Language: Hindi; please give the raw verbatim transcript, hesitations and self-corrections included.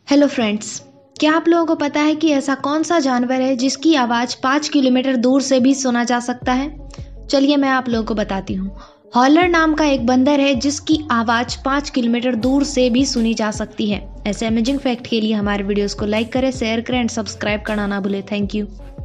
हेलो फ्रेंड्स, क्या आप लोगों को पता है कि ऐसा कौन सा जानवर है जिसकी आवाज़ पाँच किलोमीटर दूर से भी सुना जा सकता है? चलिए मैं आप लोगों को बताती हूँ। हॉलर नाम का एक बंदर है जिसकी आवाज़ पाँच किलोमीटर दूर से भी सुनी जा सकती है। ऐसे अमेजिंग फैक्ट के लिए हमारे वीडियोस को लाइक करें, शेयर करें एंड सब्सक्राइब करना ना भूलें। Thank you.